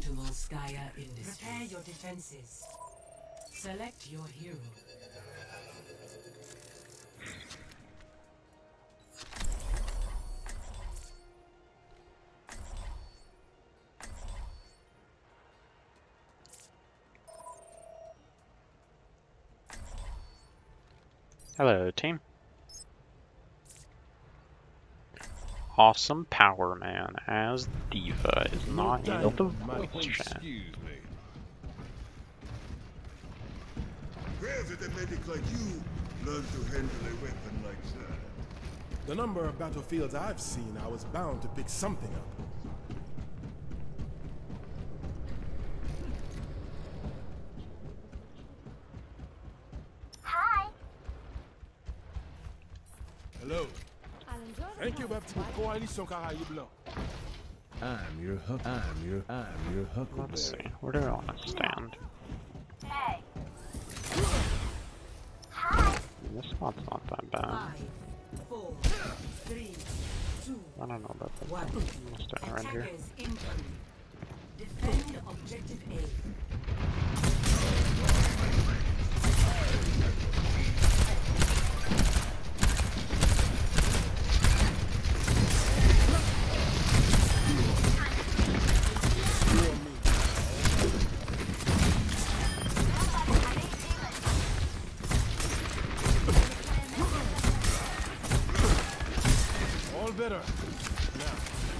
to Volskaya Industries. Prepare your defenses. Select your hero. Hello, team. Awesome Power Man as Diva is not in the voice chat. Rare that a medic like you learn to handle a weapon like that. The number of battlefields I've seen, I was bound to pick something up. Hi. Hello. Thank you, Baptiste. Coalition Caraïbes Blanc. I'm your huckleberry. Let's see, where do I want to stand? Hey. Hi. This spot's not that bad. 5, 4, 3, 2, I don't know about this. 1. I'm gonna stand around here. Attackers incoming. Defend objective A. All better. Now.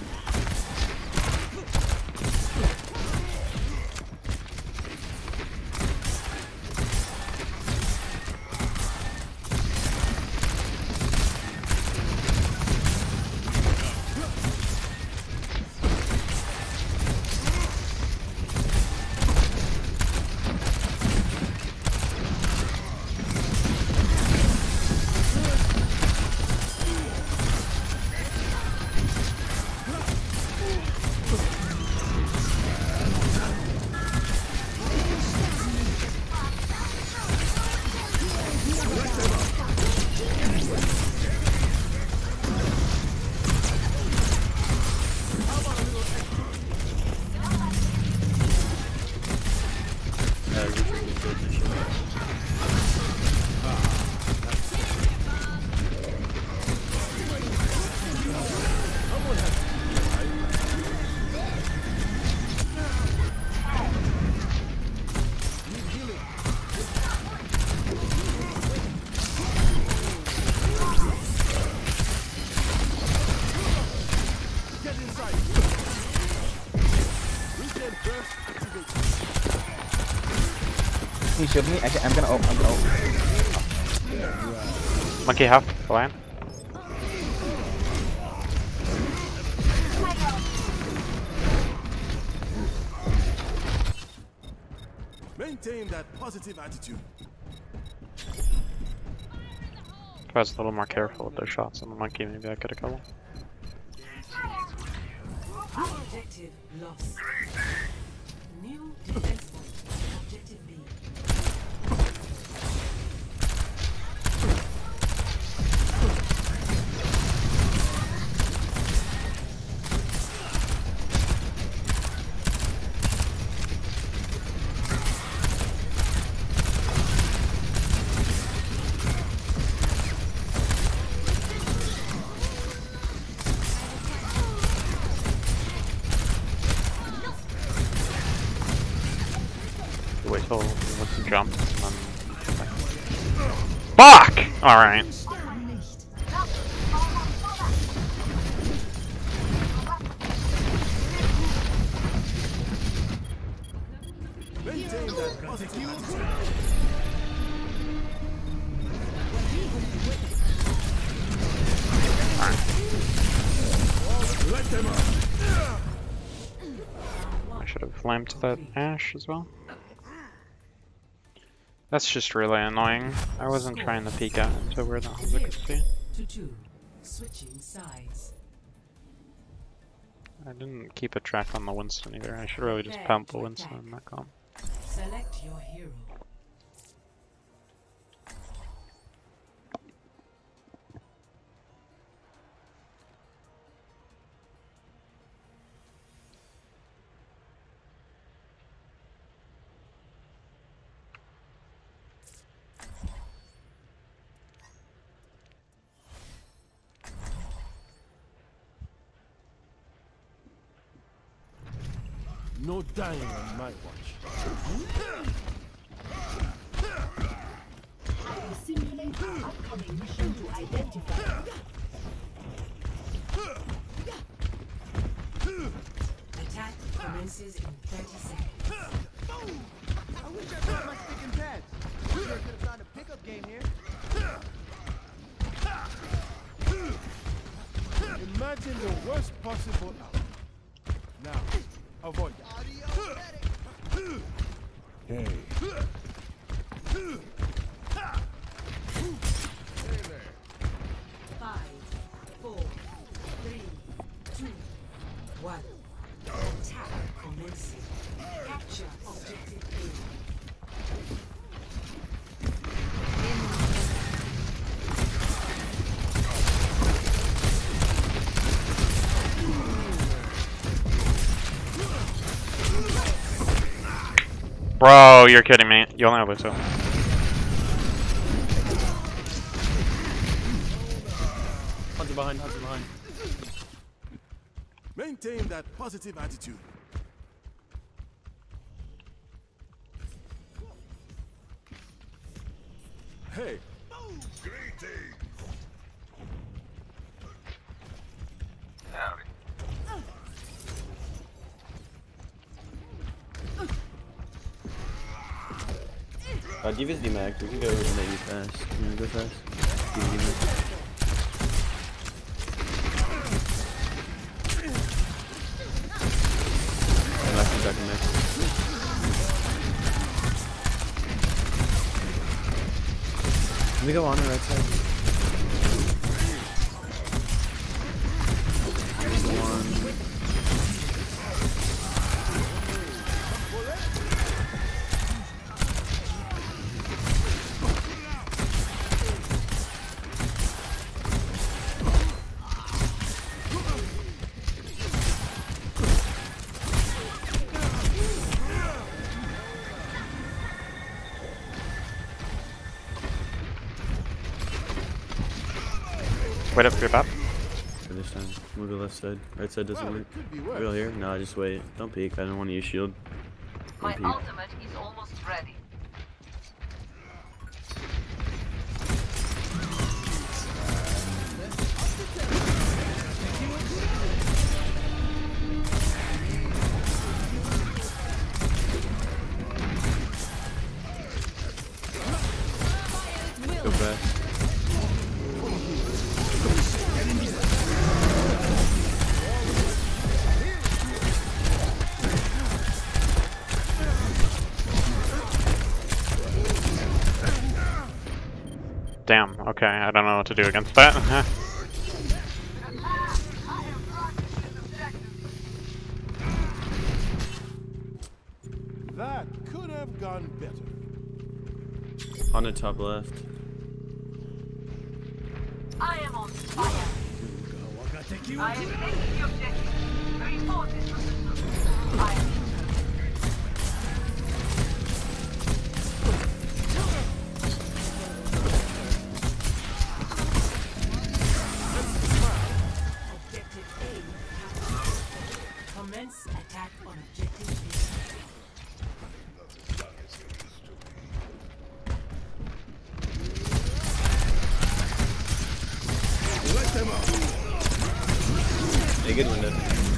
He showed me. Actually, I'm gonna ult. Monkey half, land. Maintain that positive attitude. If I was a little more careful with those shots on the monkey, maybe I could have killed him. Objective lost. New defense point. Objective B. Wait till he wants to jump. And then... Fuck! Alright. Maintain that positive attitude. Let them up. I should have flamed that Ash as well. That's just really annoying. I wasn't trying to peek out into where the Hanzo could see. To 2. Switching sides. I didn't keep a track on the Winston either. I should really just pump the Winston in that comp. Select your hero. No dying on my watch. Simulate upcoming mission to identify. Attack commences in 30 seconds. I wish I brought my stick and pads. We could have found a pickup game here. Imagine the worst possible outcome. Now, avoid that. Hey. Five, 4, 3, 2, 1. Attack commencing. Capture objective A. Bro, you're kidding me. You only have Lucio. Hunter behind, Hunter behind. Maintain that positive attitude. Hey. Greetings. Diva's demagged. We can go maybe fast. You wanna go fast? Diva demagged. I'm actually back in next. Let me go on the right side. One. Wait up for your bap. For this time. Move to the left side. Right side doesn't Well, work. it could be worse. Real here? No, just wait. Don't peek. I don't want to use shield. My Don't peek. ultimate is almost ready. Go fast. Damn, okay, I don't know what to do against that. That could have gone better. On the top left. I am on fire. I am taking the objective. Reinforces the system. I am Objective A captured. Commence attack on objective B. Hey, good window.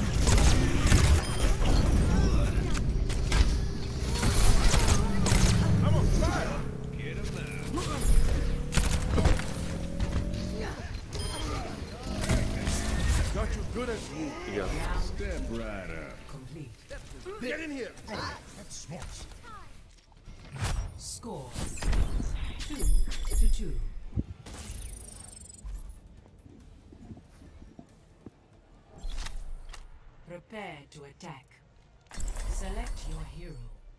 I'm on fire. Got you good as new. Good job. Step right up. Complete. Get in here. Score 2-2. Prepare to attack. Select your hero.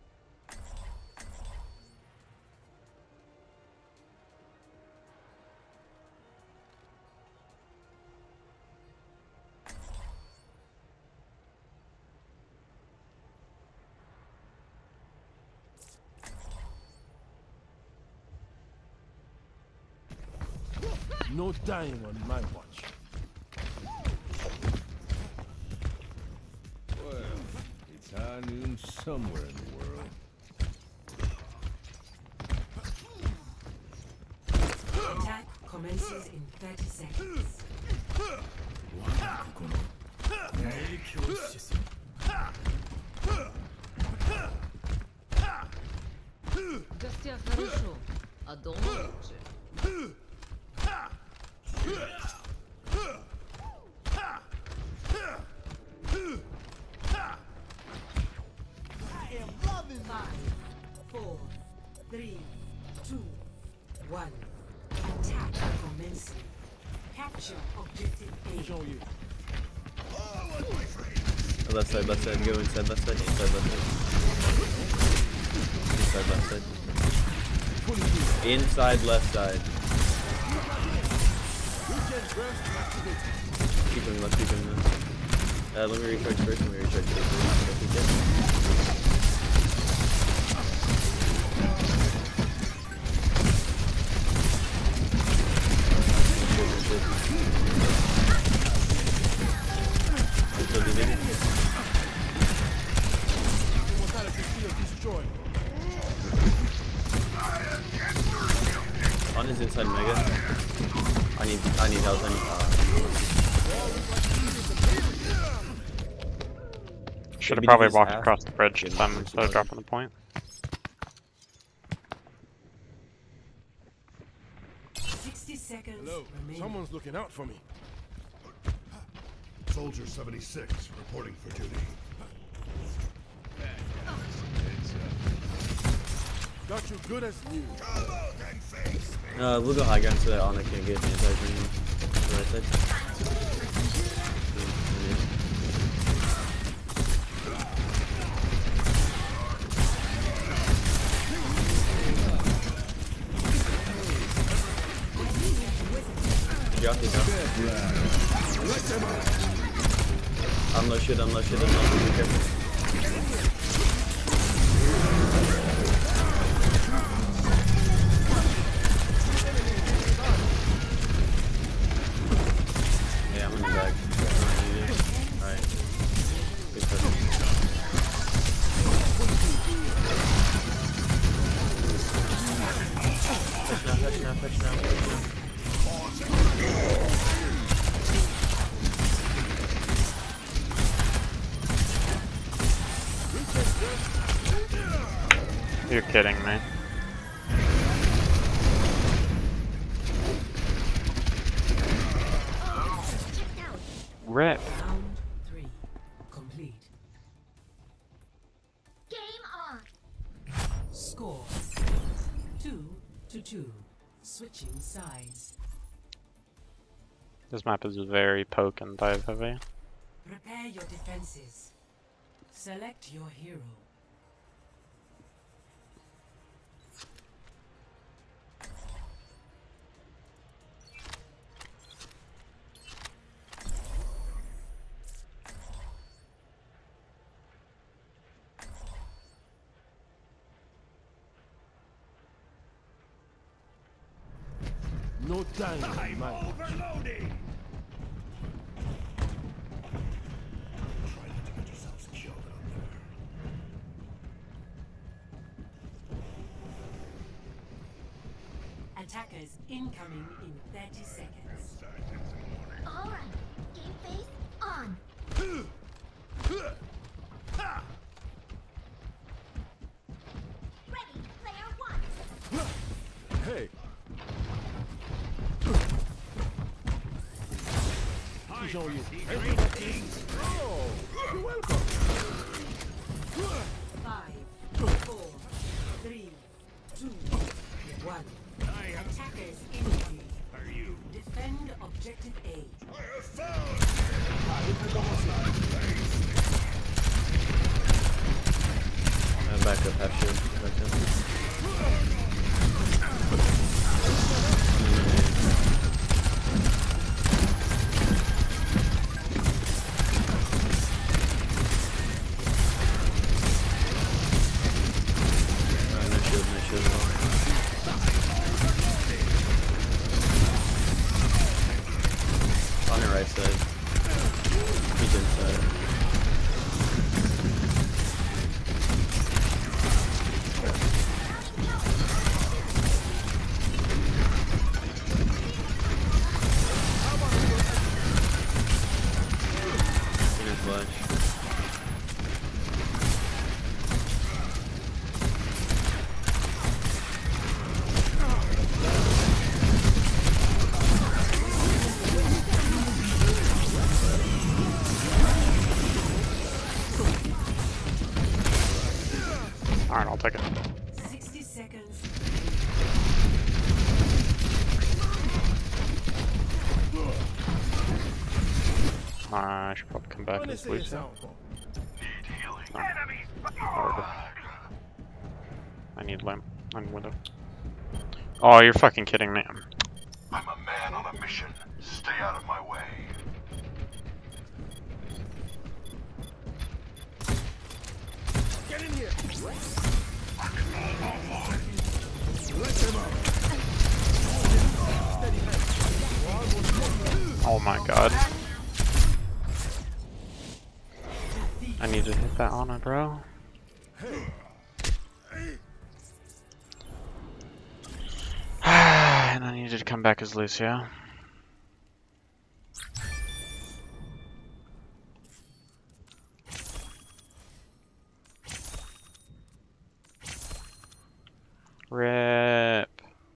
No dying on my watch. Well, it's hard canyon somewhere in the world. Attack commences in 30 seconds. Гостя хорошо, а дома лучше. I am loving 5, 4, 3, 2, 1. Attack commencing. Capture objective A. Show you. Left side, go inside, left side, inside, left side. Inside, left side. Inside, left side. Keep going left, keep going left. Let me recharge first, On his inside mega. I need health, I need Should have probably walked across the bridge to them instead of dropping the point. 60 seconds Hello. remaining. Someone's looking out for me. Soldier 76 reporting for duty. Got you good as new. We'll go high ground so that Ana can't get anti-green. Right side. Drop it down. I'm low shit, be careful. Yeah, I'm in the back. Alright. Good touch. Touch now. You're kidding me. Rip. Round 3 complete. Game on. Score 2-2. Switching sides. This map is very poke and dive heavy. Prepare your defenses. Select your hero. No time. I'm overloading! Try not to get yourselves killed out there. Attackers incoming in 30 seconds. All right. Game face on. Ready, player one. Hey. Show you. Oh, you're welcome. 5, 4, 3, 2, 1. Attackers incoming. Are you? Defend objective A. Back up, half shield. Back up. On the right side. He's inside. Alright, I'll take it. 60 seconds. I should probably come back as Lucio. No. Hard. I need lamp. I'm widow. Oh, you're fucking kidding me. I'm a man on a mission. Stay out of my way. Get in here! Oh my god. I need to hit that Ana, bro. And I needed to come back as Lucio. RIP.